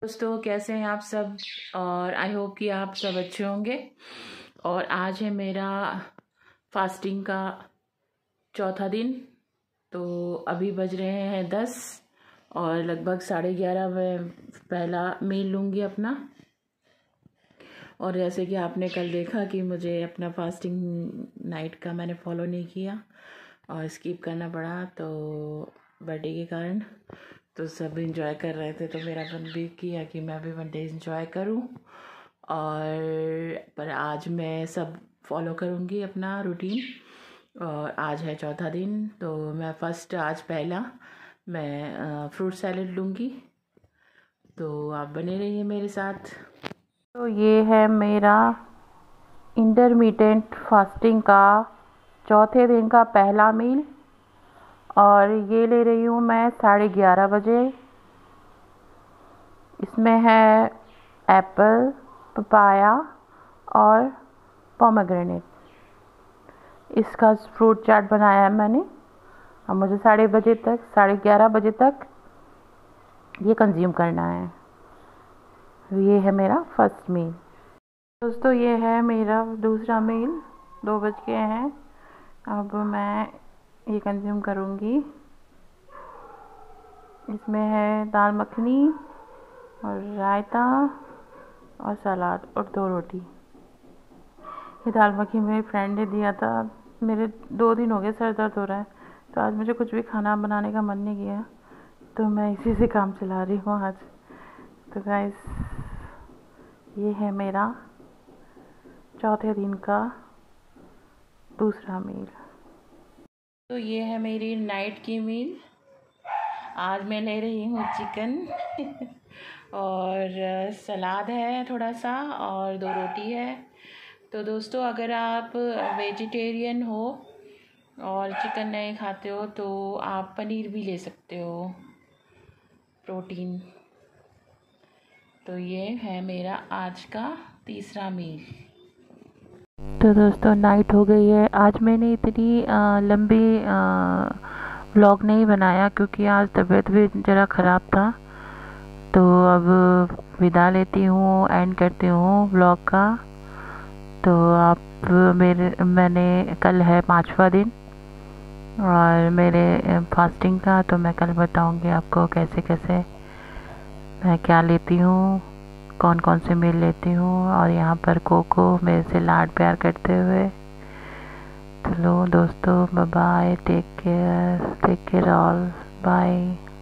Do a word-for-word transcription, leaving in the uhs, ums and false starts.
दोस्तों कैसे हैं आप सब। और आई होप कि आप सब अच्छे होंगे। और आज है मेरा फास्टिंग का चौथा दिन। तो अभी बज रहे हैं दस और लगभग साढ़े ग्यारह में पहला मील लूँगी अपना। और जैसे कि आपने कल देखा कि मुझे अपना फास्टिंग नाइट का मैंने फॉलो नहीं किया और स्किप करना पड़ा तो बर्थडे के कारण। तो सब इंजॉय कर रहे थे तो मेरा मन भी किया कि मैं भी वन डे इंजॉय करूं। और पर आज मैं सब फॉलो करूंगी अपना रूटीन। और आज है चौथा दिन तो मैं फ़र्स्ट आज पहला मैं फ्रूट सैलेड लूँगी। तो आप बने रहिए मेरे साथ। तो ये है मेरा इंटरमिटेंट फास्टिंग का चौथे दिन का पहला मील। और ये ले रही हूँ मैं साढ़े ग्यारह बजे। इसमें है एप्पल, पपाया और पोमेग्रेनेट। इसका फ्रूट चाट बनाया है मैंने। अब मुझे साढ़े बजे तक साढ़े ग्यारह बजे तक ये कंज्यूम करना है। ये है मेरा फर्स्ट मील। दोस्तों ये है मेरा दूसरा मील। दो बज गए हैं। अब मैं ये कंज्यूम करूँगी। इसमें है दाल मखनी और रायता और सलाद और दो रोटी। ये दाल मखनी मेरी फ्रेंड ने दिया था। मेरे दो दिन हो गए सर दर्द हो रहा है तो आज मुझे कुछ भी खाना बनाने का मन नहीं किया तो मैं इसी से काम चला रही हूँ आज। तो गाइस ये है मेरा चौथे दिन का दूसरा मील। तो ये है मेरी नाइट की मील। आज मैं ले रही हूँ चिकन और सलाद है थोड़ा सा और दो रोटी है। तो दोस्तों अगर आप वेजिटेरियन हो और चिकन नहीं खाते हो तो आप पनीर भी ले सकते हो प्रोटीन। तो ये है मेरा आज का तीसरा मील। तो दोस्तों नाइट हो गई है। आज मैंने इतनी आ, लंबी व्लॉग नहीं बनाया क्योंकि आज तबीयत भी ज़रा ख़राब था। तो अब विदा लेती हूँ, एंड करती हूँ व्लॉग का। तो आप मेरे मैंने कल है पाँचवा दिन और मेरे फास्टिंग का। तो मैं कल बताऊँगी आपको कैसे कैसे मैं क्या लेती हूँ, कौन कौन से मील लेती हूँ। और यहाँ पर कोको मेरे से लाड प्यार करते हुए। चलो दोस्तों bye bye, take care, take care all, bye.